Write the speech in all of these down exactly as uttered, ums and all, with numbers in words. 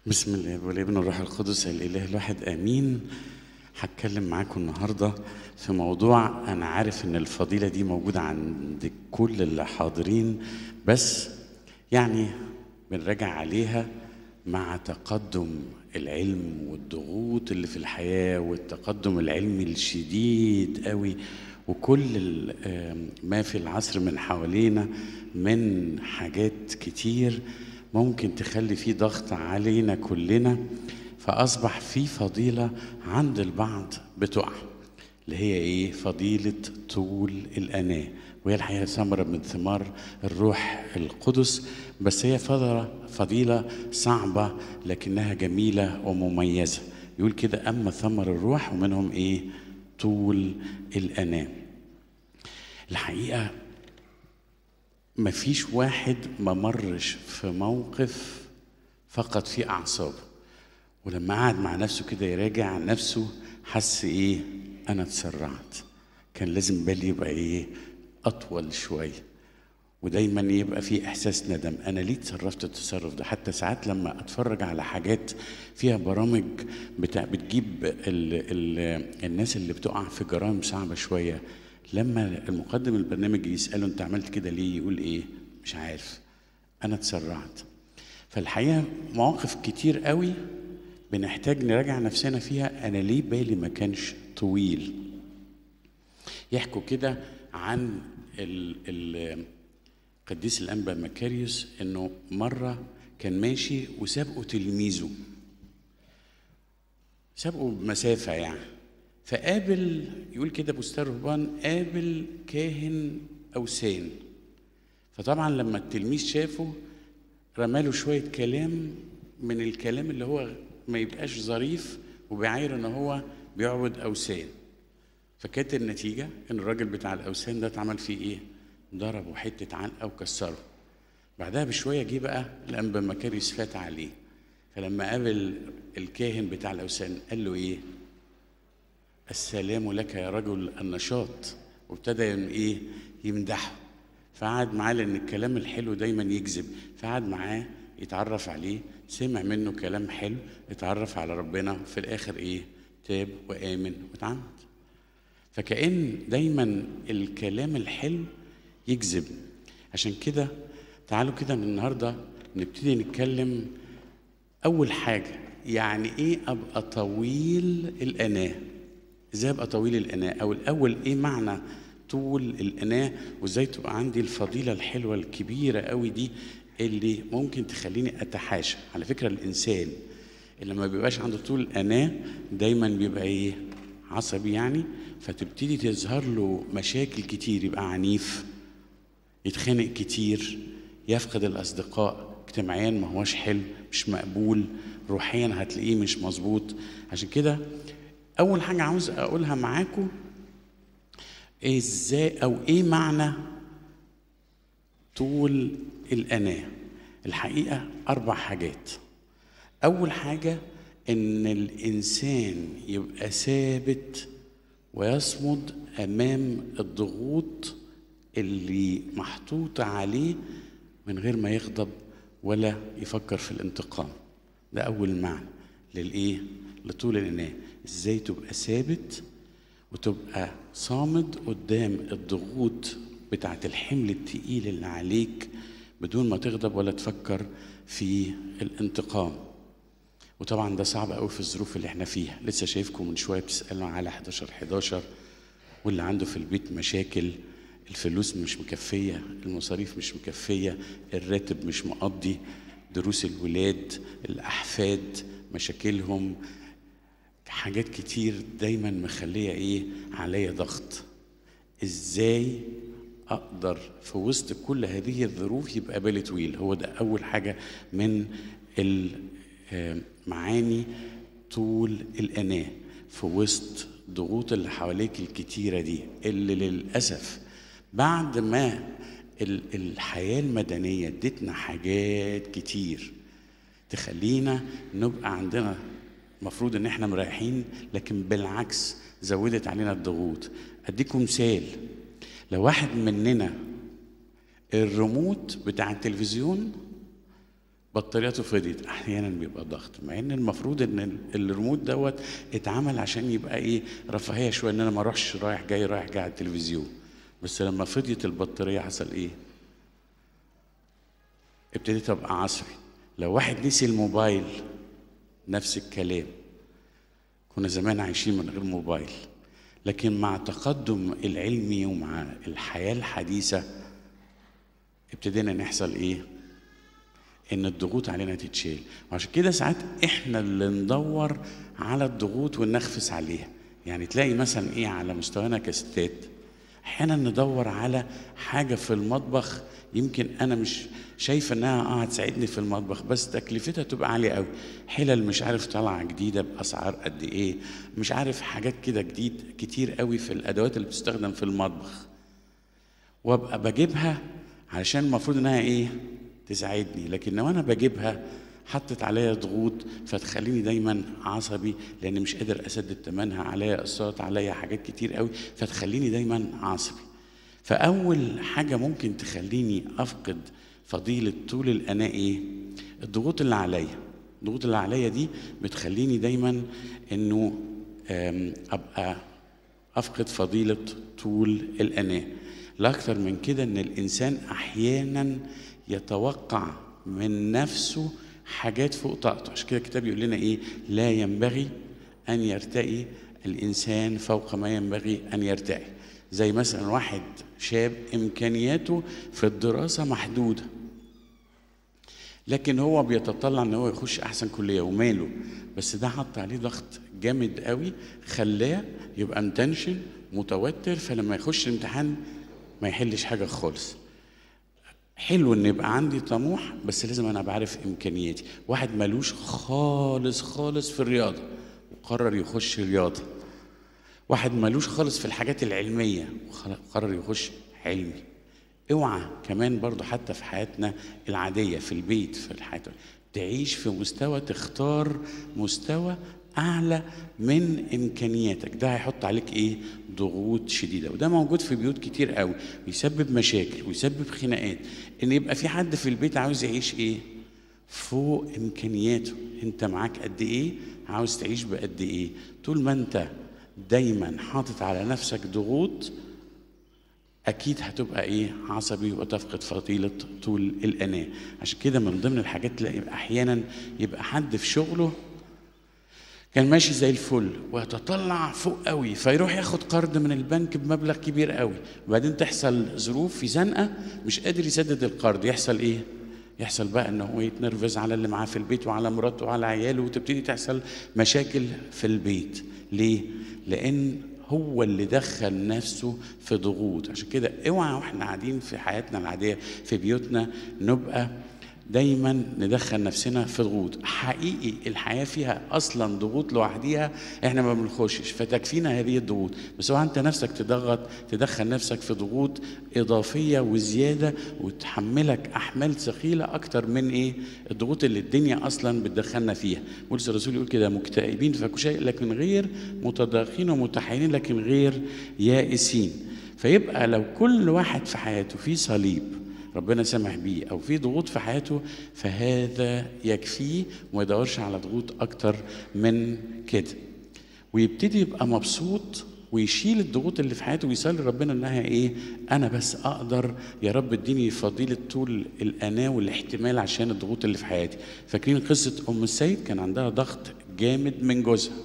بسم الله والابن والروح القدس الاله الواحد امين. هتكلم معاكم النهارده في موضوع انا عارف ان الفضيله دي موجوده عند كل اللي حاضرين، بس يعني بنراجع عليها مع تقدم العلم والضغوط اللي في الحياه والتقدم العلمي الشديد قوي وكل ما في العصر من حوالينا من حاجات كتير ممكن تخلي فيه ضغط علينا كلنا، فأصبح في فضيلة عند البعض بتقع اللي هي إيه؟ فضيلة طول الأناة، وهي الحقيقة ثمرة من ثمار الروح القدس، بس هي فضيلة فضيلة صعبة لكنها جميلة ومميزة. يقول كده: أما ثمر الروح ومنهم إيه؟ طول الأناة. الحقيقة مفيش واحد ما مرش في موقف فقد فيه أعصابه، ولما قعد مع نفسه كده يراجع نفسه حس إيه؟ أنا اتسرعت، كان لازم بالي يبقى إيه؟ أطول شوية، ودايما يبقى في إحساس ندم، أنا ليه اتصرفت التصرف ده؟ حتى ساعات لما أتفرج على حاجات فيها برامج بتاع بتجيب ال ال الناس اللي بتقع في جرائم صعبة شوية، لما المقدم البرنامج يسأله أنت عملت كده ليه؟ يقول إيه؟ مش عارف، أنا اتسرعت. فالحقيقة مواقف كتير قوي بنحتاج نراجع نفسنا فيها، أنا ليه بالي ما كانش طويل؟ يحكوا كده عن القديس الأنبا مكاريوس إنه مرة كان ماشي وسابقه تلميذه، سابقه بمسافة يعني، فقابل، يقول كده بستان رهبان، قابل كاهن أوثان. فطبعا لما التلميذ شافه رماله شوية كلام من الكلام اللي هو ما يبقاش ظريف وبيعاير ان هو بيعبد أوثان. فكانت النتيجة ان الراجل بتاع الأوثان ده اتعمل فيه ايه؟ ضربه حتة علقة وكسره. بعدها بشوية جه بقى الأنبا مكاريوس فات عليه، فلما قابل الكاهن بتاع الأوثان قال له ايه؟ السلام لك يا رجل النشاط، وابتدى ايه؟ يمدحه. فقعد معاه لان الكلام الحلو دايما يجذب، فقعد معاه يتعرف عليه، سمع منه كلام حلو، اتعرف على ربنا، في الاخر ايه؟ تاب وامن واتعمد. فكأن دايما الكلام الحلو يجذب. عشان كده تعالوا كده من النهارده نبتدي نتكلم. اول حاجه يعني ايه ابقى طويل الاناه؟ ازاي ابقى طويل الاناه؟ او الاول ايه معنى طول الاناه؟ وازاي تبقى عندي الفضيله الحلوه الكبيره قوي دي اللي ممكن تخليني اتحاشى؟ على فكره الانسان اللي ما بيبقاش عنده طول الاناه دايما بيبقى ايه؟ عصبي يعني، فتبتدي تظهر له مشاكل كتير، يبقى عنيف، يتخانق كتير، يفقد الاصدقاء، اجتماعيا ما هوش حلو، مش مقبول، روحيا هتلاقيه مش مظبوط. عشان كده اول حاجه عاوز اقولها معاكم ازاي او ايه معنى طول الاناه. الحقيقه اربع حاجات. اول حاجه ان الانسان يبقى ثابت ويصمد امام الضغوط اللي محطوطه عليه من غير ما يغضب ولا يفكر في الانتقام. ده اول معنى للايه؟ لطول الاناه. ازاي تبقى ثابت وتبقى صامد قدام الضغوط بتاعه الحمل التقيل اللي عليك بدون ما تغضب ولا تفكر في الانتقام. وطبعا ده صعب قوي في الظروف اللي احنا فيها. لسه شايفكم من شويه بتسالوا على حداشر حداشر، واللي عنده في البيت مشاكل، الفلوس مش مكفيه، المصاريف مش مكفيه، الراتب مش مقضي، دروس الولاد، الاحفاد مشاكلهم، حاجات كتير دايما مخليه ايه؟ عليا ضغط. ازاي اقدر في وسط كل هذه الظروف يبقى بالي طويل؟ هو ده اول حاجه من المعاني طول الاناه. في وسط ضغوط اللي حواليك الكتيره دي اللي للاسف بعد ما الحياه المدنيه ادتنا حاجات كتير تخلينا نبقى عندنا مفروض ان احنا مريحين، لكن بالعكس زودت علينا الضغوط. اديكم مثال: لو واحد مننا الريموت بتاع التلفزيون بطارياته فضيت، احيانا بيبقى ضغط، مع ان المفروض ان الريموت دوت اتعمل عشان يبقى ايه رفاهيه شويه، ان انا ما اروحش رايح جاي رايح جاي على التلفزيون. بس لما فضيت البطاريه حصل ايه؟ ابتديت ابقى عصبي. لو واحد نسي الموبايل نفس الكلام. كنا زمان عايشين من غير موبايل، لكن مع التقدم العلمي ومع الحياه الحديثه ابتدينا نحصل ايه؟ ان الضغوط علينا تتشال. وعشان كده ساعات احنا اللي ندور على الضغوط وننخفس عليها. يعني تلاقي مثلا ايه على مستوانا كستات احيانا ندور على حاجه في المطبخ، يمكن انا مش شايفه انها اه هتساعدني في المطبخ، بس تكلفتها تبقى عاليه قوي. حلل مش عارف طالعه جديده باسعار قد ايه، مش عارف حاجات كده جديد كتير قوي في الادوات اللي بتستخدم في المطبخ، وابقى بجيبها علشان المفروض انها ايه تساعدني. لكن لو انا بجيبها حطت عليا ضغوط فتخليني دايما عصبي، لان مش قادر اسدد ثمنها، عليا اقساط، عليا حاجات كتير قوي فتخليني دايما عصبي. فاول حاجه ممكن تخليني افقد فضيله طول الاناء ايه؟ الضغوط اللي عليا. الضغوط اللي عليا دي بتخليني دايما انه ابقى افقد فضيله طول الاناء. لاكثر من كده ان الانسان احيانا يتوقع من نفسه حاجات فوق طاقته. عشان كده الكتاب يقول لنا ايه؟ لا ينبغي ان يرتقي الانسان فوق ما ينبغي ان يرتقي. زي مثلا واحد شاب امكانياته في الدراسه محدوده، لكن هو بيتطلع ان هو يخش احسن كليه وماله، بس ده حط عليه ضغط جامد قوي خلاه يبقى متنشن متوتر، فلما يخش الامتحان ما يحلش حاجه خالص. حلو ان يبقى عندي طموح، بس لازم انا بعرف امكانياتي. واحد ملوش خالص خالص في الرياضه وقرر يخش رياضه، واحد ملوش خالص في الحاجات العلميه وقرر يخش علمي. اوعى كمان برضو حتى في حياتنا العاديه في البيت في الحياه تعيش في مستوى تختار مستوى اعلى من امكانياتك، ده هيحط عليك ايه؟ ضغوط شديده. وده موجود في بيوت كتير قوي، ويسبب مشاكل ويسبب خناقات، ان يبقى في حد في البيت عاوز يعيش ايه؟ فوق امكانياته. انت معاك قد ايه؟ عاوز تعيش بقد ايه؟ طول ما انت دايما حاطط على نفسك ضغوط اكيد هتبقى ايه؟ عصبي وتفقد فضيله طول الاناء. عشان كده من ضمن الحاجات تلاقي احيانا يبقى حد في شغله كان ماشي زي الفل ويتطلع فوق قوي، فيروح ياخد قرض من البنك بمبلغ كبير قوي، وبعدين تحصل ظروف في زنقه مش قادر يسدد القرض. يحصل ايه؟ يحصل بقى انه هو يتنرفز على اللي معاه في البيت وعلى مراته وعلى عياله، وتبتدي تحصل مشاكل في البيت. ليه؟ لان هو اللي دخل نفسه في ضغوط. عشان كده اوعى واحنا قاعدين في حياتنا العاديه في بيوتنا نبقى دايما ندخل نفسنا في ضغوط. حقيقي الحياه فيها اصلا ضغوط لوحديها احنا ما بنخشش، فتكفينا هذه الضغوط. بس هو انت نفسك تضغط تدخل نفسك في ضغوط اضافيه وزياده وتحملك احمال ثقيله اكتر من ايه؟ الضغوط اللي الدنيا اصلا بتدخلنا فيها. بولس الرسول يقول كده: مكتئبين فكشاء لكن غير متضايقين، ومتحيرين لكن غير يائسين. فيبقى لو كل واحد في حياته في صليب ربنا سمح بيه او في ضغوط في حياته، فهذا يكفيه وما يدورش على ضغوط اكتر من كده، ويبتدي يبقى مبسوط ويشيل الضغوط اللي في حياته ويصلي ربنا انها ايه؟ انا بس اقدر يا رب اديني فضيله طول الاناه والاحتمال عشان الضغوط اللي في حياتي. فاكرين قصه ام السيد؟ كان عندها ضغط جامد من جوزها،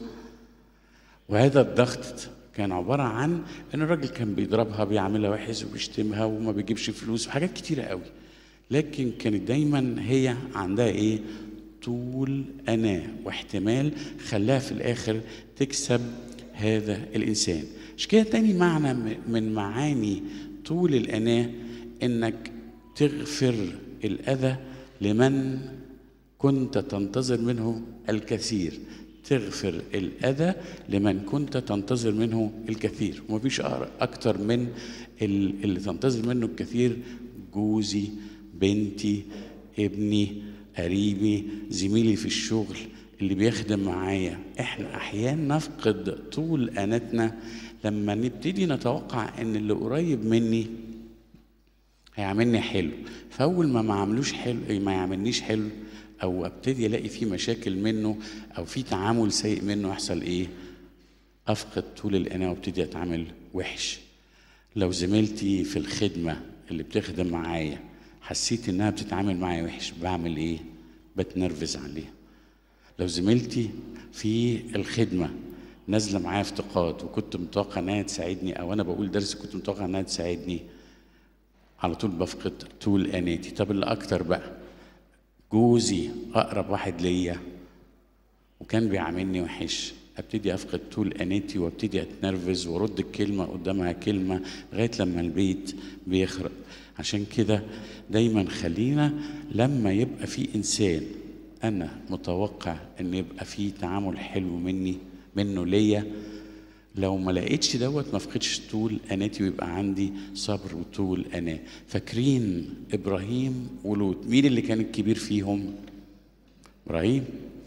وهذا الضغط كان عبارة عن ان الراجل كان بيضربها بيعملها وحش وبيشتمها وما بيجيبش فلوس وحاجات كتيرة قوي، لكن كانت دايما هي عندها ايه؟ طول أناة واحتمال خلاها في الآخر تكسب هذا الإنسان. عشان كده تاني معنى من معاني طول الأناة انك تغفر الأذى لمن كنت تنتظر منه الكثير. تغفر الأذى لمن كنت تنتظر منه الكثير. ومفيش أكتر من اللي تنتظر منه الكثير: جوزي، بنتي، ابني، قريبي، زميلي في الشغل اللي بيخدم معايا. احنا أحيانا نفقد طول أناتنا لما نبتدي نتوقع ان اللي قريب مني هيعملني حلو، فأول ما ما عملوش حلو ما يعملنيش حلو او ابتدي الاقي فيه مشاكل منه او في تعامل سيء منه، يحصل ايه؟ افقد طول الاناه وابتدي اتعامل وحش. لو زميلتي في الخدمه اللي بتخدم معايا حسيت انها بتتعامل معايا وحش، بعمل ايه؟ بتنرفز عليها. لو زميلتي في الخدمه نازله معايا افتقاد وكنت متوقع انها تساعدني، او انا بقول درس كنت متوقع انها تساعدني، على طول بفقد طول اناتي. طب اللي اكتر بقى، جوزي اقرب واحد ليا وكان بيعاملني وحش، ابتدي افقد طول اناتي وابتدي اتنرفز وارد الكلمه قدامها كلمه لغايه لما البيت بيخرب. عشان كده دايما خلينا لما يبقى في انسان انا متوقع ان يبقى في تعامل حلو مني منه ليا، لو ما لقيتش دوت ما افقدش طول اناتي ويبقى عندي صبر وطول اناه. فاكرين ابراهيم ولوط، مين اللي كان الكبير فيهم؟ ابراهيم.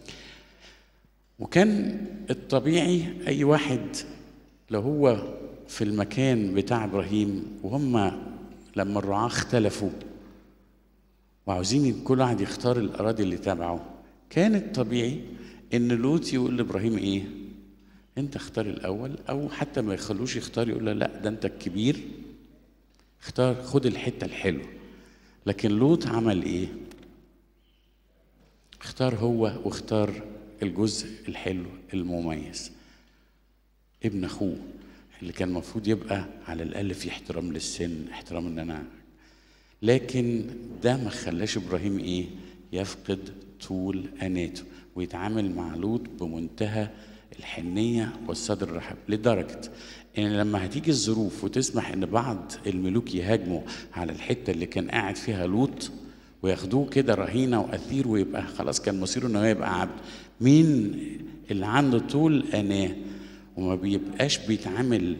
وكان الطبيعي اي واحد لو هو في المكان بتاع ابراهيم، وهم لما الرعاة اختلفوا وعاوزين كل واحد يختار الاراضي اللي تبعه، كان الطبيعي ان لوط يقول لابراهيم ايه؟ انت اختار الاول، او حتى ما يخلوش يختار يقول له لا ده انت الكبير اختار، خد الحته الحلوه. لكن لوط عمل ايه؟ اختار هو واختار الجزء الحلو المميز، ابن اخوه اللي كان المفروض يبقى على الاقل في احترام للسن، احترام ان انا. لكن ده ما خلاش ابراهيم ايه؟ يفقد طول اناته ويتعامل مع لوط بمنتهى الحنيه والصدر الرحب، لدرجه ان لما هتيجي الظروف وتسمح ان بعض الملوك يهاجموا على الحته اللي كان قاعد فيها لوط وياخدوه كده رهينه واثير ويبقى خلاص كان مصيره انه يبقى عبد، مين اللي عنده طول اناه وما بيبقاش بيتعامل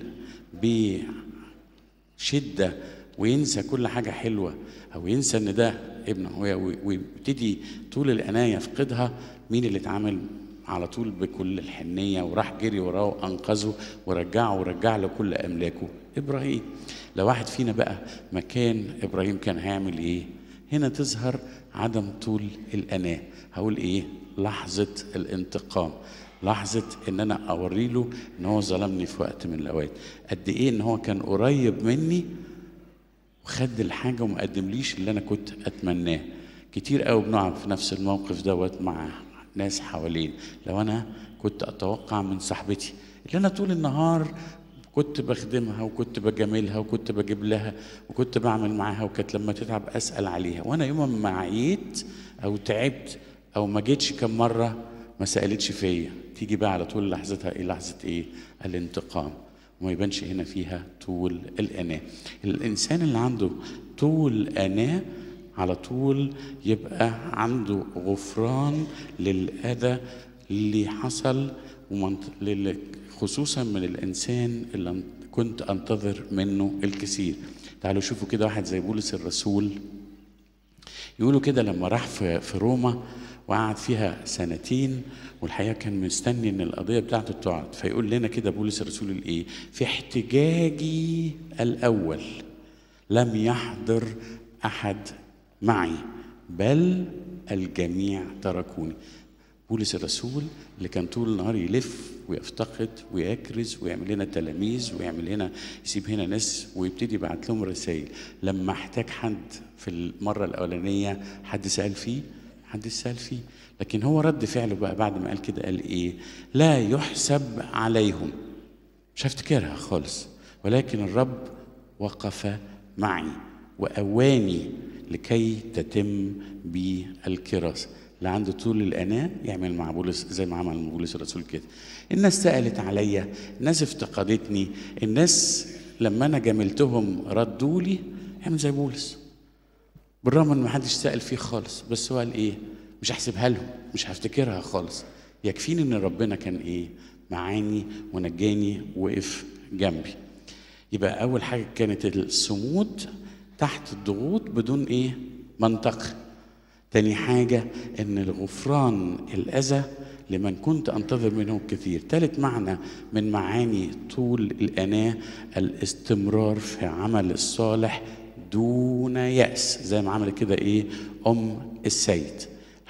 بشده وينسى كل حاجه حلوه او ينسى ان ده ابنه ويبتدي طول الاناه يفقدها؟ مين اللي اتعامل على طول بكل الحنيه وراح جري وراه وانقذه ورجعه ورجع له كل املاكه؟ ابراهيم. لو واحد فينا بقى مكان ابراهيم كان هيعمل ايه؟ هنا تظهر عدم طول الاناه. هقول ايه؟ لحظه الانتقام، لحظه ان انا اوري له ان هو ظلمني في وقت من الاوقات، قد ايه ان هو كان قريب مني وخد الحاجه وما قدمليش اللي انا كنت اتمناه. كتير قوي بنقع في نفس الموقف دوت مع ناس حوالين. لو انا كنت اتوقع من صاحبتي اللي انا طول النهار كنت بخدمها وكنت بجاملها وكنت بجيب لها وكنت بعمل معاها، وكانت لما تتعب اسال عليها، وانا يوم ما عييت او تعبت او ما جيتش كم مره ما سالتش فيا، تيجي بقى على طول لحظتها ايه؟ لحظه ايه؟ الانتقام. وما يبانش هنا فيها طول الاناه. الانسان اللي عنده طول اناه على طول يبقى عنده غفران للأذى اللي حصل، خصوصا من الإنسان اللي كنت أنتظر منه الكثير. تعالوا شوفوا كده واحد زي بولس الرسول، يقولوا كده لما راح في روما وقعد فيها سنتين، والحقيقة كان مستني ان القضية بتاعته تقعد، فيقول لنا كده بولس الرسول الايه؟ في احتجاجي الأول لم يحضر أحد معي بل الجميع تركوني. بولس الرسول اللي كان طول النهار يلف ويفتقد ويكرز ويعمل لنا تلاميذ ويعمل هنا يسيب هنا ناس ويبتدي يبعت لهم رسائل، لما احتاج حد في المرة الأولانية حد سأل فيه، حد سأل فيه، لكن هو رد فعله بقى بعد ما قال كده قال ايه؟ لا يحسب عليهم، مش هفتكرها خالص، ولكن الرب وقف معي وأواني لكي تتم بي الكراسة. اللي عنده طول الأناة يعمل مع بولس زي ما عمل مع بولس الرسول كده. الناس سألت عليا، الناس افتقدتني، الناس لما أنا جاملتهم ردوا لي، يعمل زي بولس بالرغم ان ما حدش سأل فيه خالص، بس هو قال ايه؟ مش هحسبها لهم، مش هفتكرها خالص، يكفيني ان ربنا كان ايه؟ معاني ونجاني وقف جنبي. يبقى أول حاجة كانت الصمود تحت الضغوط بدون ايه؟ منطق. تاني حاجة ان الغفران الأذى لمن كنت أنتظر منه كثير. ثالث معنى من معاني طول الأناة الاستمرار في عمل الصالح دون يأس، زي ما عمل كده ايه؟ أم السيد.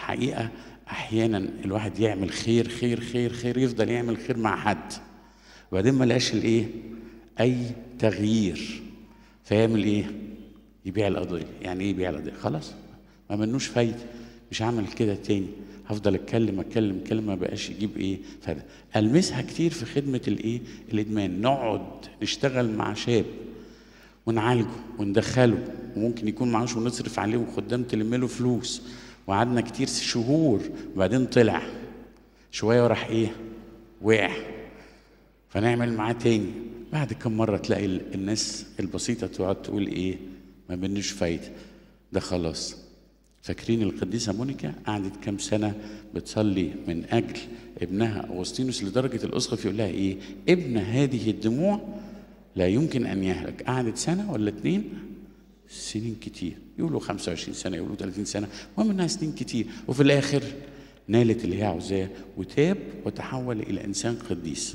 الحقيقة أحيانا الواحد يعمل خير خير خير خير، يفضل يعمل خير مع حد وبعدين ما لقاش الإيه؟ أي تغيير، فيعمل إيه؟ يبيع القضية. يعني إيه يبيع القضية؟ خلاص ما منوش فايدة، مش هعمل كده تاني، هفضل اتكلم اتكلم اتكلم ما بقاش يجيب ايه فايدة. المسها كتير في خدمه الايه؟ الادمان. نقعد نشتغل مع شاب ونعالجه وندخله، وممكن يكون معاش ونصرف عليه وخدام تلم له فلوس، وقعدنا كتير شهور وبعدين طلع شويه وراح ايه؟ وقع. فنعمل معاه تاني. بعد كم مره تلاقي الناس البسيطه تقعد تقول ايه؟ ما بنش فايده، ده خلاص. فاكرين القديسة مونيكا قعدت كام سنة بتصلي من أجل ابنها أغسطينوس، لدرجة الأسقف يقول لها إيه؟ ابن هذه الدموع لا يمكن أن يهلك. قعدت سنة ولا اتنين؟ سنين كتير، يقولوا خمسة وعشرين سنة، يقولوا ثلاثين سنة، المهم إنها سنين كتير، وفي الآخر نالت اللي هي عاوزاه وتاب وتحول إلى إنسان قديس.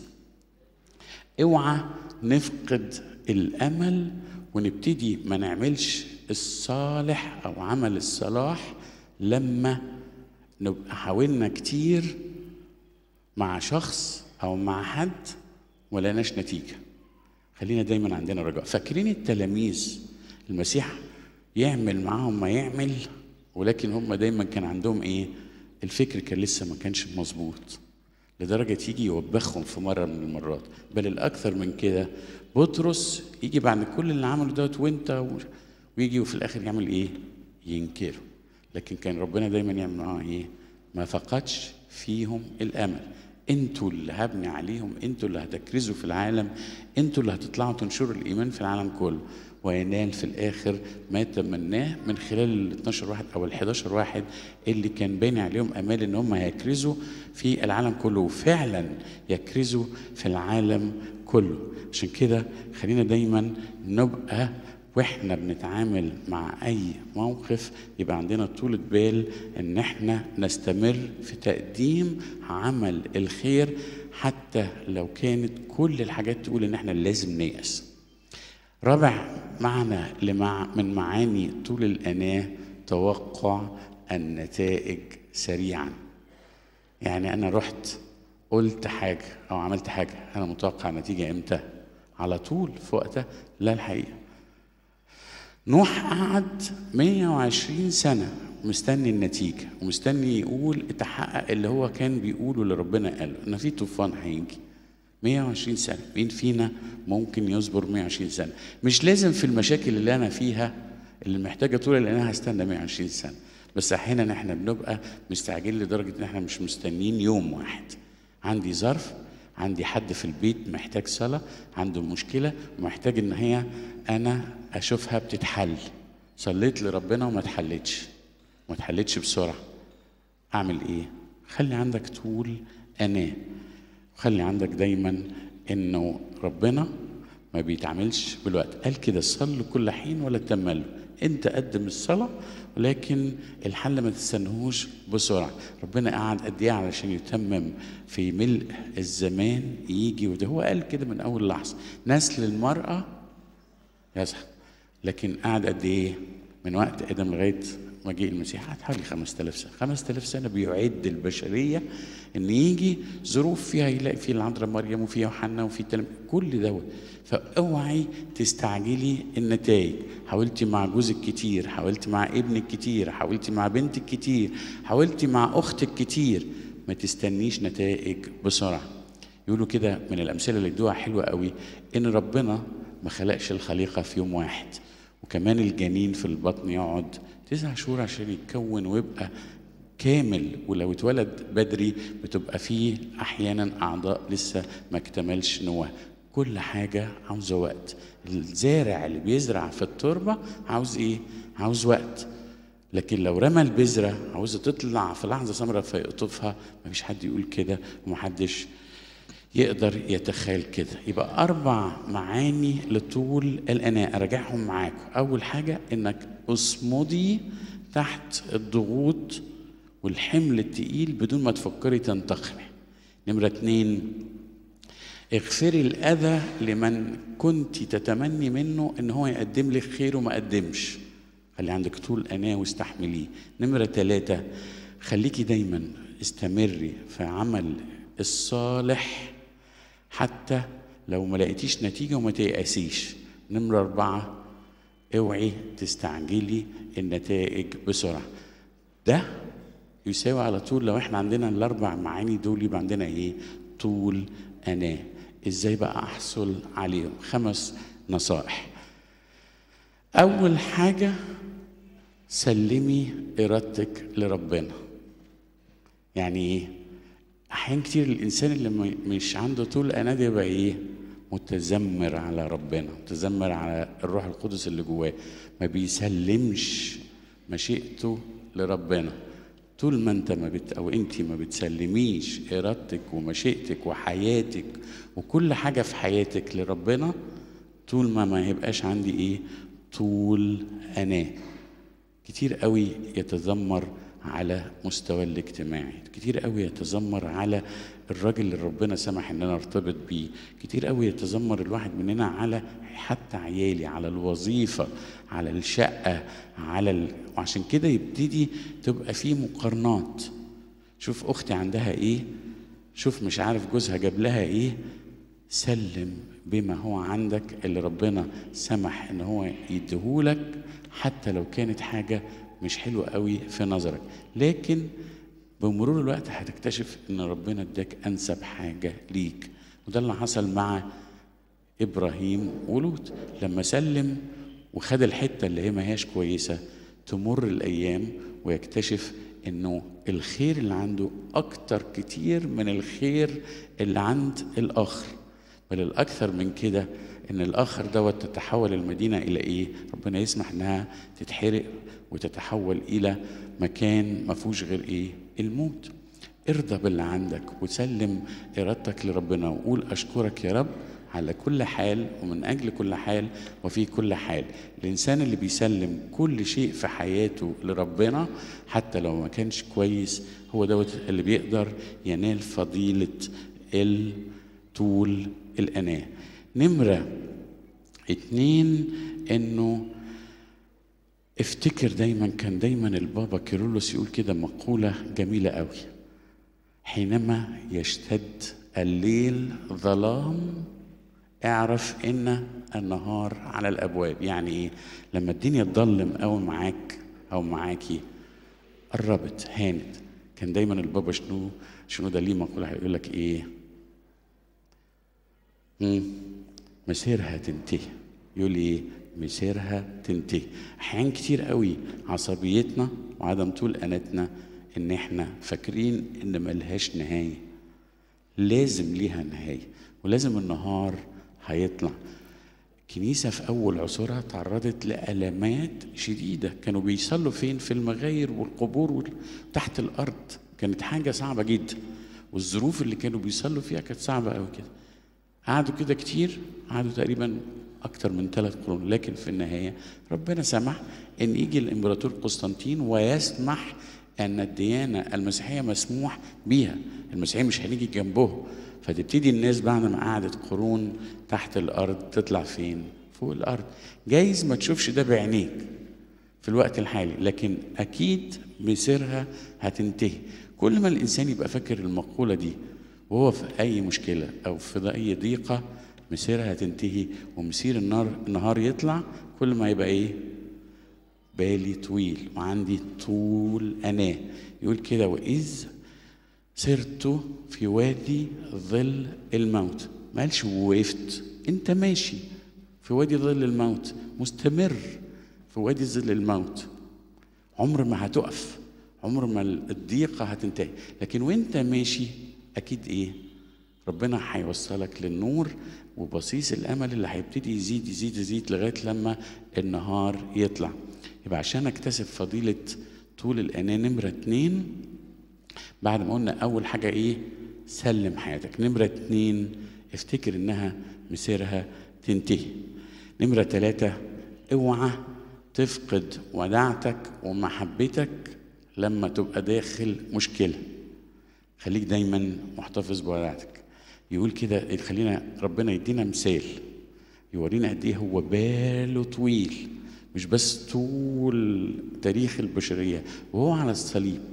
اوعى نفقد الأمل ونبتدي ما نعملش الصالح أو عمل الصلاح لما نبقى حاولنا كتير مع شخص أو مع حد ولناش نتيجة. خلينا دايما عندنا رجاء. فاكرين التلاميذ المسيح يعمل معاهم ما يعمل، ولكن هم دايما كان عندهم إيه؟ الفكر كان لسه ما كانش مظبوط، لدرجة يجي يوبخهم في مرة من المرات. بل الأكثر من كده بطرس يجي بعد كل اللي عمله دوت وانت ويجي وفي الآخر يعمل إيه؟ ينكره. لكن كان ربنا دايما يعمل معاه إيه؟ ما فقدش فيهم الأمل. انتوا اللي هبني عليهم، انتوا اللي هتكرزوا في العالم، انتوا اللي هتطلعوا تنشروا الإيمان في العالم كله. وينال في الآخر ما تمناه من خلال ال اتناشر واحد أو ال حداشر واحد اللي كان باني عليهم أمال إن هم هيكرزوا في العالم كله، وفعلا يكرزوا في العالم كله. عشان كده خلينا دايما نبقى واحنا بنتعامل مع أي موقف يبقى عندنا طولة بال إن احنا نستمر في تقديم عمل الخير، حتى لو كانت كل الحاجات تقول إن احنا لازم نيأس. رابع معنى لمع من معاني طول الأناة توقع النتائج سريعا. يعني أنا رحت قلت حاجة أو عملت حاجة، أنا متوقع نتيجة إمتى؟ على طول في وقتها؟ لا الحقيقة. نوح قعد مية وعشرين سنة مستني النتيجة ومستني يقول اتحقق اللي هو كان بيقوله اللي ربنا قاله إن في طوفان هيجي. مية وعشرين سنة، مين فينا ممكن يصبر مية وعشرين سنة؟ مش لازم في المشاكل اللي أنا فيها اللي محتاجة طول لأن أنا هستنى مية وعشرين سنة، بس أحيانا إحنا بنبقى مستعجلين لدرجة إن إحنا مش مستنيين يوم واحد. عندي ظرف، عندي حد في البيت محتاج صلاة، عنده مشكلة ومحتاج إن هي أنا أشوفها بتتحل. صليت لربنا وما اتحلتش وما اتحلتش بسرعة، أعمل إيه؟ خلي عندك طول أناة، خلي عندك دايما إنه ربنا ما بيتعاملش بالوقت. قال كده صلوا كل حين ولا تملوا. أنت قدم الصلاة ولكن الحل ما تستنهوش بسرعة. ربنا قعد قد إيه علشان يتمم في ملء الزمان يجي، وده هو قال كده من أول لحظة نسل المرأة يسحق. لكن قعد قد إيه؟ من وقت آدم لغاية مجيء المسيح قعد حوالي خمسة آلاف سنة. خمسة آلاف سنة بيعد البشرية إن يجي ظروف فيها يلاقي فيه العذراء مريم وفيه يوحنا وفيه تلم كل دوت. فاوعي تستعجلي النتائج. حاولتي مع جوزك كتير، حاولتي مع ابنك كتير، حاولتي مع بنتك كتير، حاولتي مع أختك كتير، ما تستنيش نتائج بسرعة. يقولوا كده من الأمثلة اللي ادوها حلوة قوي إن ربنا ما خلقش الخليقة في يوم واحد، وكمان الجنين في البطن يقعد تسع شهور عشان يتكون ويبقى كامل، ولو اتولد بدري بتبقى فيه أحيانا أعضاء لسه ما اكتملش نواه. كل حاجة عاوزة وقت. الزارع اللي بيزرع في التربة عاوز إيه؟ عاوز وقت. لكن لو رمى البذرة عاوزة تطلع في لحظة سمرة فيقطفها، مفيش حد يقول كده ومحدش يقدر يتخيل كده. يبقى أربع معاني لطول الأناة أراجعهم معاكم. أول حاجة إنك اصمدي تحت الضغوط والحمل التقيل بدون ما تفكري تنتقمي. نمرة اتنين، اغفري الأذى لمن كنت تتمني منه إن هو يقدم لك خير وما قدمش. خلي عندك طول أناة واستحمليه. نمرة ثلاثة، خليكي دايما استمري في عمل الصالح حتى لو ما لقيتيش نتيجة، وما تيأسيش. نمرة أربعة، اوعي تستعجلي النتائج بسرعة. ده يساوي على طول، لو احنا عندنا الأربع معاني دول يبقى عندنا ايه؟ طول أناة. ازاي بقى أحصل عليهم؟ خمس نصائح. أول حاجة، سلمي إرادتك لربنا. يعني ايه؟ أحيان كتير الإنسان اللي مش عنده طول أناة ده يبقى ايه؟ متذمر على ربنا، متذمر على الروح القدس اللي جواه، ما بيسلمش مشيئته لربنا. طول ما انت ما بت او انت ما بتسلميش ارادتك ومشيئتك وحياتك وكل حاجه في حياتك لربنا، طول ما ما يبقاش عندي ايه؟ طول أناة. كتير قوي يتذمر على مستوى الاجتماعي، كتير قوي يتذمر على الراجل اللي ربنا سمح ان انا ارتبط بيه، كتير قوي يتذمر الواحد مننا على حتى عيالي، على الوظيفة، على الشقة، على ال... وعشان كده يبتدي تبقى فيه مقارنات. شوف اختي عندها ايه، شوف مش عارف جوزها جاب لها ايه. سلم بما هو عندك اللي ربنا سمح ان هو يديهولك، حتى لو كانت حاجة مش حلوة قوي في نظرك، لكن بمرور الوقت هتكتشف ان ربنا اداك انسب حاجة ليك. وده اللي حصل مع ابراهيم ولوط، لما سلم وخد الحتة اللي هي ما هياش كويسة، تمر الايام ويكتشف انه الخير اللي عنده اكتر كتير من الخير اللي عند الاخر. بل الاكثر من كده، ان الاخر دوت تتحول المدينة الى ايه؟ ربنا يسمح انها تتحرق وتتحول الى مكان ما فيهوش غير ايه؟ الموت. ارضى باللي عندك وسلم ارادتك لربنا، وقول اشكرك يا رب على كل حال ومن اجل كل حال وفي كل حال. الانسان اللي بيسلم كل شيء في حياته لربنا حتى لو ما كانش كويس، هو دوت اللي بيقدر ينال فضيلة طول الأناة. نمرة اتنين، انه افتكر دايما، كان دايما البابا كيرلس يقول كده مقولة جميلة قوي: حينما يشتد الليل ظلام اعرف ان النهار على الابواب. يعني ايه؟ لما الدنيا تضلم قوي معاك او معاكي، قربت، هانت. كان دايما البابا شنو شنو ده ليه مقولة هيقول لك ايه؟ مم. مسيرها تنتهي. يقول ايه؟ مسيرها تنتهي. احيان كتير قوي عصبيتنا وعدم طول اناتنا ان احنا فاكرين ان ملهاش نهايه. لازم ليها نهايه، ولازم النهار هيطلع. الكنيسه في اول عصورها تعرضت لالمات شديده، كانوا بيصلوا فين؟ في المغاير والقبور وتحت الارض. كانت حاجه صعبه جدا، والظروف اللي كانوا بيصلوا فيها كانت صعبه قوي كده. قعدوا كده كتير، قعدوا تقريبا أكتر من ثلاث قرون، لكن في النهاية ربنا سمح أن يجي الإمبراطور قسطنطين ويسمح أن الديانة المسيحية مسموح بيها. المسيحية مش هنيجي جنبه، فتبتدي الناس بعد ما قعدت قرون تحت الأرض تطلع فين؟ فوق الأرض. جايز ما تشوفش ده بعينيك في الوقت الحالي، لكن أكيد مسيرها هتنتهي. كل ما الإنسان يبقى فاكر المقولة دي وهو في أي مشكلة أو في أي ضيقة، مسيرها هتنتهي ومسير النار النهار يطلع، كل ما يبقى إيه؟ بالي طويل وعندي طول أناة. يقول كده: وإذ سرت في وادي ظل الموت. ما قالش وقفت، أنت ماشي في وادي ظل الموت، مستمر في وادي ظل الموت، عمر ما هتقف، عمر ما الضيقة هتنتهي. لكن وانت ماشي أكيد إيه؟ ربنا هيوصلك للنور وبصيص الأمل اللي هيبتدي يزيد يزيد يزيد لغاية لما النهار يطلع. يبقى عشان أكتسب فضيلة طول الأناة، نمرة اتنين، بعد ما قلنا أول حاجة إيه؟ سلم حياتك. نمرة اتنين، افتكر إنها مسيرها تنتهي. نمرة تلاتة، اوعى تفقد وداعتك ومحبتك لما تبقى داخل مشكلة. خليك دايما محتفظ بوداعتك. يقول كده، خلينا ربنا يدينا مثال يورينا قد ايه هو باله طويل، مش بس طول تاريخ البشرية. وهو على الصليب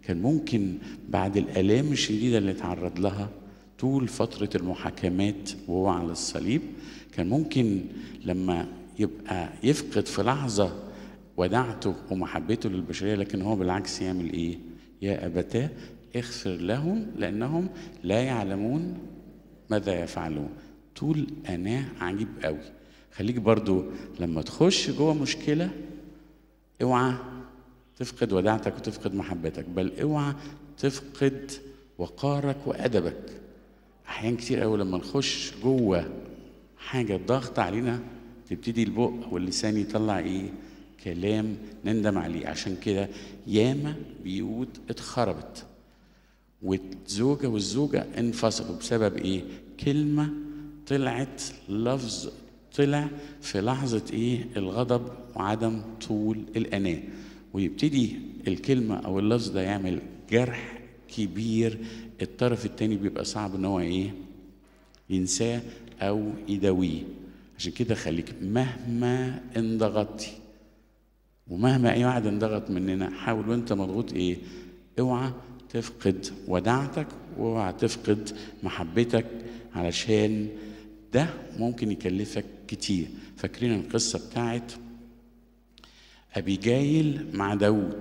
كان ممكن بعد الآلام الشديدة اللي اتعرض لها طول فترة المحاكمات وهو على الصليب، كان ممكن لما يبقى يفقد في لحظة ودعته ومحبته للبشرية، لكن هو بالعكس يعمل ايه؟ يا أبتاه اغفر لهم لأنهم لا يعلمون ماذا يفعلون. طول أناه عجيب قوي. خليك برضو لما تخش جوه مشكلة اوعى تفقد وداعتك وتفقد محبتك، بل اوعى تفقد وقارك وأدبك. أحيان كتير قوي لما نخش جوه حاجة ضغط علينا تبتدي البق واللسان يطلع ايه؟ كلام نندم عليه. عشان كده ياما بيوت اتخربت والزوجة والزوجة انفصلوا بسبب ايه؟ كلمة طلعت، لفظ طلع في لحظة ايه؟ الغضب وعدم طول الأناة، ويبتدي الكلمة او اللفظ ده يعمل جرح كبير. الطرف التاني بيبقى صعب ان هو ايه؟ ينساه او يداويه. عشان كده خليك مهما انضغطتي ومهما اي واحد انضغط مننا، حاول وانت مضغوط ايه؟ اوعى تفقد وداعتك واوعى تفقد محبتك، علشان ده ممكن يكلفك كتير. فاكرين القصة بتاعت أبيجايل مع داود؟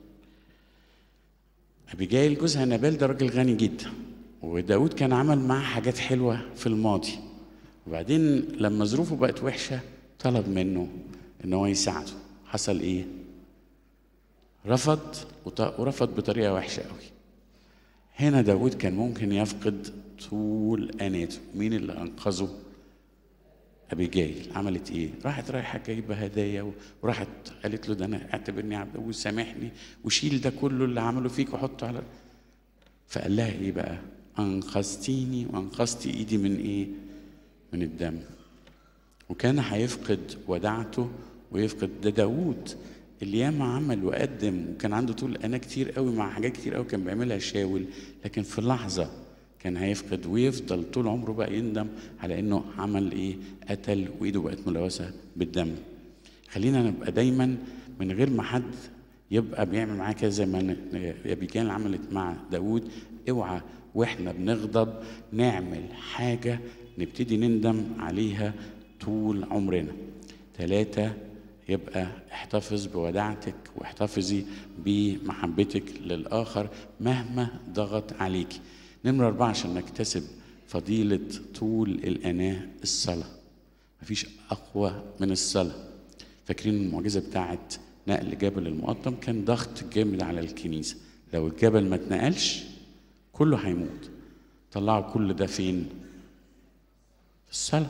أبيجايل جوزها نابال ده راجل غني جدا، وداود كان عمل معاه حاجات حلوة في الماضي، وبعدين لما ظروفه بقت وحشة طلب منه ان هو يساعده. حصل ايه؟ رفض، ورفض بطريقة وحشة قوي. هنا داود كان ممكن يفقد طول أناته. مين اللي أنقذه؟ أبيجايل. عملت ايه؟ راحت رايحة جايبة هدايا، وراحت قالت له ده انا اعتبرني عبد وسامحني وشيل ده كله اللي عمله فيك وحطه على. فقال لها ايه بقى؟ أنقذتيني وأنقذتي ايدي من ايه؟ من الدم. وكان هيفقد وداعته ويفقد. ده داود اللي ياما عمل وقدم، وكان عنده طول أنا كتير قوي مع حاجات كتير قوي كان بيعملها شاول، لكن في اللحظة كان هيفقد ويفضل طول عمره بقى يندم على انه عمل ايه؟ قتل وايده بقت ملوثة بالدم. خلينا نبقى دايما من غير ما حد يبقى بيعمل معاه كده زي ما أبيجايل عملت مع داود. اوعى واحنا بنغضب نعمل حاجة نبتدي نندم عليها طول عمرنا. ثلاثة، يبقى احتفظ بوداعتك واحتفظي بمحبتك للآخر مهما ضغط عليك. نمرة أربعة، عشان نكتسب فضيلة طول الأناة، الصلاة. مفيش أقوى من الصلاة. فاكرين المعجزة بتاعت نقل جبل المقطم؟ كان ضغط جامد على الكنيسة. لو الجبل ما اتنقلش كله هيموت. طلعوا كل ده فين؟ في الصلاة.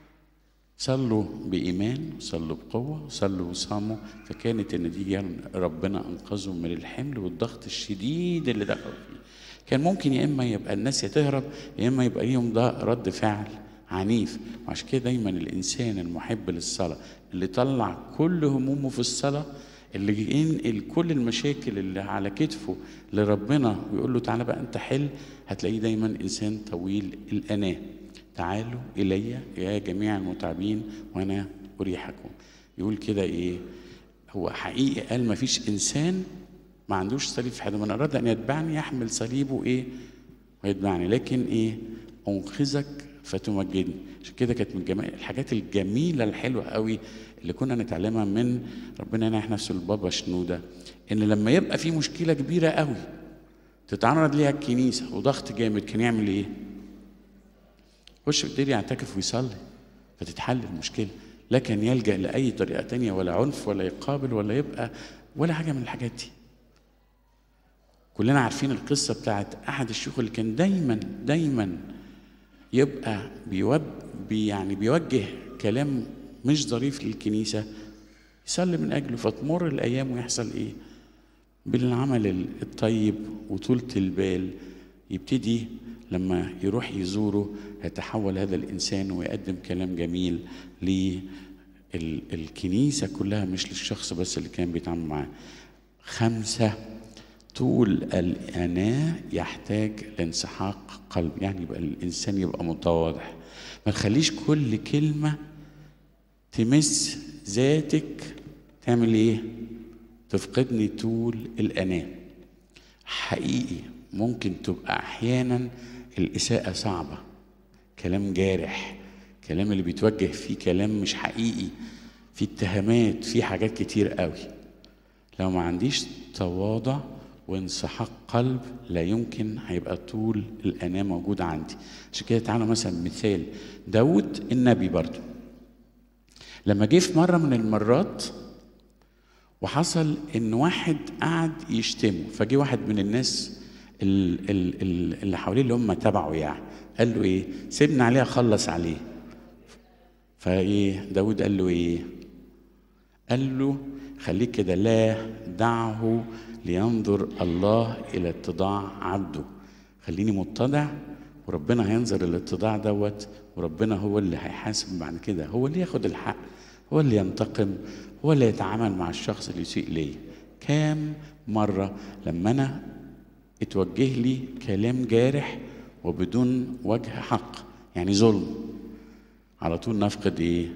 صلوا بإيمان، صلوا بقوة، صلوا وصاموا، فكانت النتيجة ربنا أنقذهم من الحمل والضغط الشديد اللي دخلوا فيه. كان ممكن يا إما يبقى الناس يتهرب يا إما يبقى ليهم ده رد فعل عنيف. وعشان كده دايما الإنسان المحب للصلاة اللي طلع كل همومه في الصلاة، اللي ينقل كل المشاكل اللي على كتفه لربنا ويقول له تعالى بقى أنت حل، هتلاقيه دايما إنسان طويل الأناة. تعالوا إلي يا جميع المتعبين وأنا أريحكم. يقول كده إيه؟ هو حقيقي قال ما فيش إنسان ما عندوش صليب في حياته. من أراد أن يتبعني يحمل صليبه إيه؟ ويتبعني. لكن إيه؟ أنقذك فتمجدني. عشان كده كانت من جميع الحاجات الجميلة الحلوة قوي اللي كنا نتعلمها من ربنا يناح نفسه البابا شنودة، إن لما يبقى في مشكلة كبيرة قوي تتعرض ليها الكنيسة وضغط جامد، كان يعمل إيه؟ وش يقدر يعتكف ويصلي فتتحل المشكلة. لا كان يلجأ لأي طريقة تانية، ولا عنف ولا يقابل ولا يبقى ولا حاجة من الحاجات دي. كلنا عارفين القصة بتاعت أحد الشيوخ اللي كان دايما دايما يبقى بيوب بي يعني بيوجه كلام مش ظريف للكنيسة، يصلي من أجله، فتمر الأيام ويحصل إيه؟ بالعمل الطيب وطولة البال يبتدي لما يروح يزوره يتحول هذا الإنسان ويقدم كلام جميل للكنيسة كلها، مش للشخص بس اللي كان بيتعامل معاه. خمسة، طول الأناة يحتاج لانسحاق قلب. يعني يبقى الإنسان يبقى متواضع، ما تخليش كل كلمة تمس ذاتك تعمل إيه؟ تفقدني طول الأناة. حقيقي ممكن تبقى أحيانا الإساءة صعبة، كلام جارح، كلام اللي بيتوجه فيه كلام مش حقيقي، في اتهامات، في حاجات كتير قوي. لو ما عنديش تواضع وانسحاق قلب لا يمكن هيبقى طول الأناة موجود عندي. عشان كده تعالوا مثلا مثال داود النبي برضو، لما جه في مرة من المرات وحصل ان واحد قعد يشتمه، فجي واحد من الناس اللي حواليه اللي هم تبعه يعني، قال له ايه؟ سيبنا عليه اخلص عليه. فايه داود قال له ايه؟ قال له خليك كده، لا دعه لينظر الله الى اتضاع عبده. خليني متضع وربنا هينظر الاتضاع دوت، وربنا هو اللي هيحاسب بعد كده، هو اللي ياخد الحق، هو اللي ينتقم، هو اللي يتعامل مع الشخص اللي يسيء ليه. كام مرة لما أنا اتوجه لي كلام جارح وبدون وجه حق، يعني ظلم، على طول نفقد ايه؟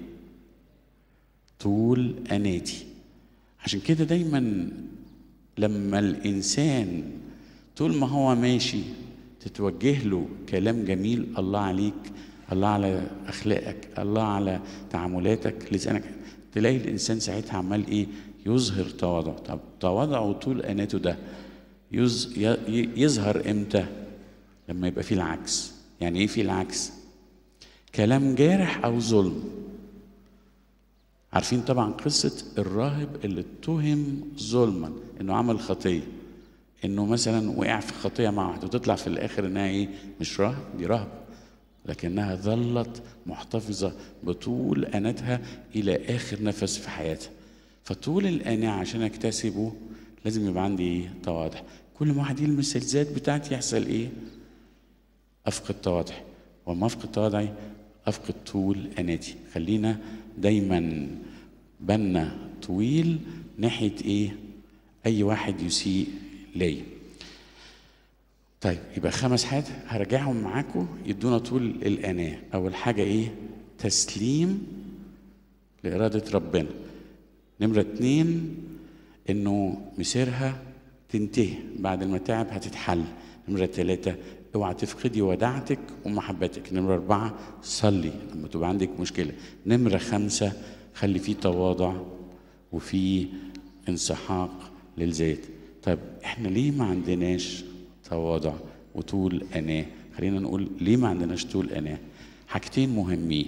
طول أناتي. عشان كده دايما لما الإنسان طول ما هو ماشي تتوجه له كلام جميل، الله عليك، الله على أخلاقك، الله على تعاملاتك، لسانك، تلاقي الإنسان ساعتها عمال إيه؟ يظهر تواضع. طب تواضع وطول أناته ده يز... يظهر إمتى؟ لما يبقى فيه العكس. يعني إيه فيه العكس؟ كلام جارح أو ظلم. عارفين طبعا قصة الراهب اللي اتهم ظلما إنه عمل خطية، إنه مثلا وقع في خطية مع واحد وتطلع في الآخر إنها إيه؟ مش راهب، دي راهب، لكنها ظلت محتفظة بطول أناتها إلى آخر نفس في حياتها. فطول الأناة عشان أكتسبه لازم يبقى عندي إيه؟ تواضع. كل ما واحد يلمس الذات بتاعتي يحصل إيه؟ أفقد تواضع، وما أفقد تواضعي أفقد طول أناتي. خلينا دايما بالنا طويل ناحية إيه؟ أي واحد يسيء لي. طيب يبقى خمس حاجات هرجعهم معاكم يدونا طول الأناة. أول حاجة إيه؟ تسليم لإرادة ربنا. نمرة اتنين إنه مسيرها تنتهي، بعد المتاعب هتتحل. نمرة تلاتة اوعى تفقدي وداعتك ومحبتك. نمرة أربعة صلي لما تبقى عندك مشكلة. نمرة خمسة خلي فيه تواضع وفيه انسحاق للذات. طيب احنا ليه ما عندناش تواضع وطول أناة؟ خلينا نقول ليه ما عندناش طول أناة. حاجتين مهمين.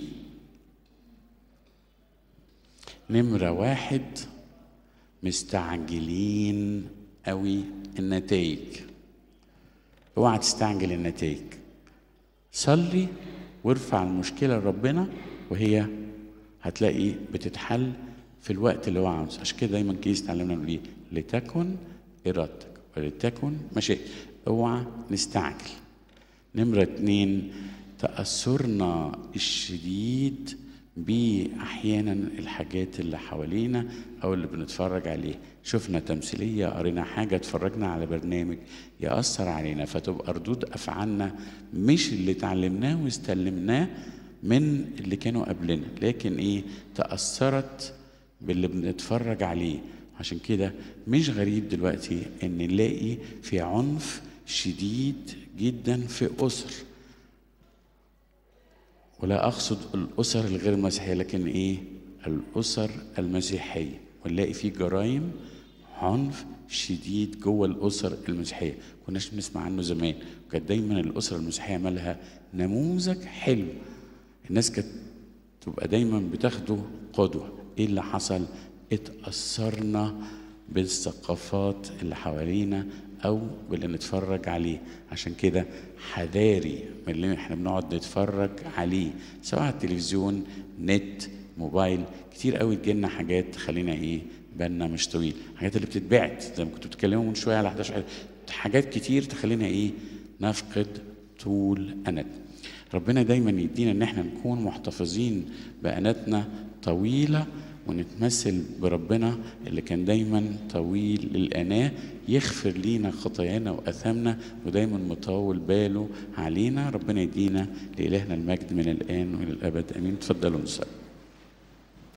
نمرة واحد مستعجلين قوي النتائج. اوعى تستعجل النتائج. صلي وارفع المشكلة لربنا وهي هتلاقي بتتحل في الوقت اللي هو عاوز. عشان كده دايما كيس تعلمنا نقول ايه؟ لتكن إرادتك ولتكن مشيئتك. اوعى نستعجل. نمرة اتنين تأثرنا الشديد بأحيانا الحاجات اللي حوالينا أو اللي بنتفرج عليه. شفنا تمثيلية، قرينا حاجة، اتفرجنا على برنامج يأثر علينا، فتبقى ردود أفعالنا مش اللي اتعلمناه واستلمناه من اللي كانوا قبلنا، لكن إيه؟ تأثرت باللي بنتفرج عليه. عشان كده مش غريب دلوقتي إن نلاقي في عنف شديد جدا في أسر، ولا أقصد الأسر الغير مسيحية، لكن إيه؟ الأسر المسيحية، ونلاقي فيه جرائم عنف شديد جوه الأسر المسيحية كناش بنسمع عنه زمان. وكانت دايما الأسر المسيحية مالها نموذج حلو، الناس كانت تبقى دايما بتاخده قدوة. إيه اللي حصل؟ اتأثرنا بالثقافات اللي حوالينا أو باللي نتفرج عليه. عشان كده حذاري من اللي احنا بنقعد نتفرج عليه، سواء على التلفزيون، نت، موبايل. كتير قوي تجيلنا حاجات تخلينا ايه؟ بالنا مش طويل. حاجات اللي بتتبعت زي ما كنتوا بتتكلموا من شويه على احداشر، حاجات كتير تخلينا ايه؟ نفقد طول أنات. ربنا دايما يدينا ان احنا نكون محتفظين بأناتنا طويله، ونتمثل بربنا اللي كان دايما طويل الأناة، يغفر لينا خطايانا وأثامنا ودايما مطول باله علينا. ربنا يدينا لإلهنا المجد من الآن وإلى الأبد، أمين. تفضلوا نصلي.